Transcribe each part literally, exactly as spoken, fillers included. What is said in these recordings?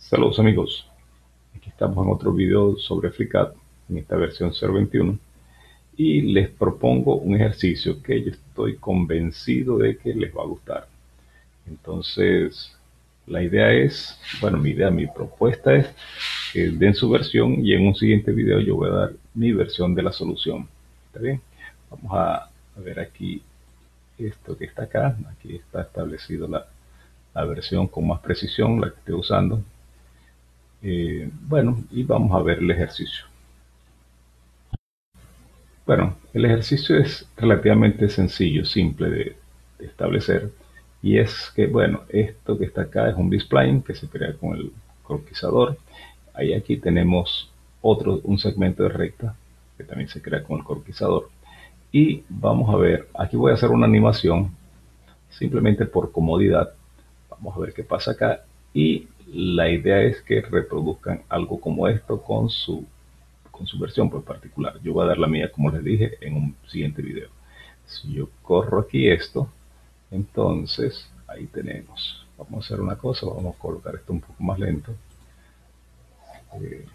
Saludos amigos, aquí estamos en otro video sobre FreeCAD, en esta versión cero veintiuno, y les propongo un ejercicio que yo estoy convencido de que les va a gustar. Entonces, la idea es, bueno, mi idea, mi propuesta es que den su versión y en un siguiente video yo voy a dar mi versión de la solución. ¿Está bien? Vamos a, a ver aquí esto que está acá. Aquí está establecido la, la versión con más precisión, la que estoy usando. Eh, bueno, y vamos a ver el ejercicio. Bueno, el ejercicio es relativamente sencillo, simple de, de establecer. Y es que, bueno, esto que está acá es un B-spline que se crea con el croquis-ador. Ahí aquí tenemos otro, un segmento de recta que también se crea con el croquis-ador. Y vamos a ver, aquí voy a hacer una animación simplemente por comodidad. Vamos a ver qué pasa acá. Y la idea es que reproduzcan algo como esto con su con su versión pues, particular. Yo voy a dar la mía, como les dije, en un siguiente video. Si yo corro aquí esto, entonces ahí tenemos. Vamos a hacer una cosa, vamos a colocar esto un poco más lento. Eh,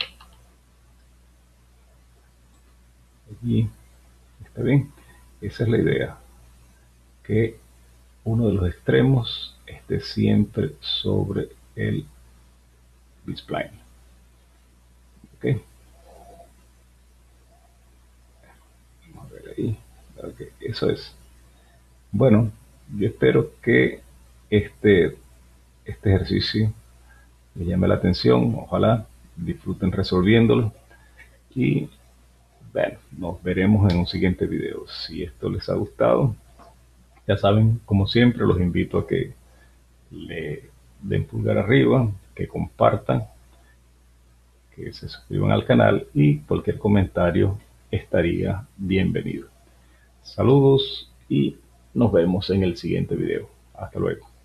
allí, está bien. Esa es la idea, que uno de los extremos esté siempre sobre el B-spline. ¿Ok? Vamos a ver ahí. Okay, eso es. Bueno, yo espero que este, este ejercicio les llame la atención. Ojalá disfruten resolviéndolo. Y bueno, nos veremos en un siguiente video. Si esto les ha gustado, ya saben, como siempre, los invito a que le den pulgar arriba, que compartan, que se suscriban al canal y cualquier comentario estaría bienvenido. Saludos y nos vemos en el siguiente video. Hasta luego.